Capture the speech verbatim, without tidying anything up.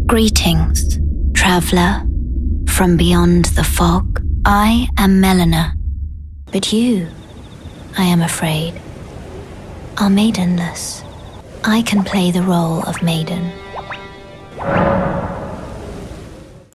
Greetings, traveler, from beyond the fog. I am Melina, but you, I am afraid, are maidenless. I can play the role of maiden,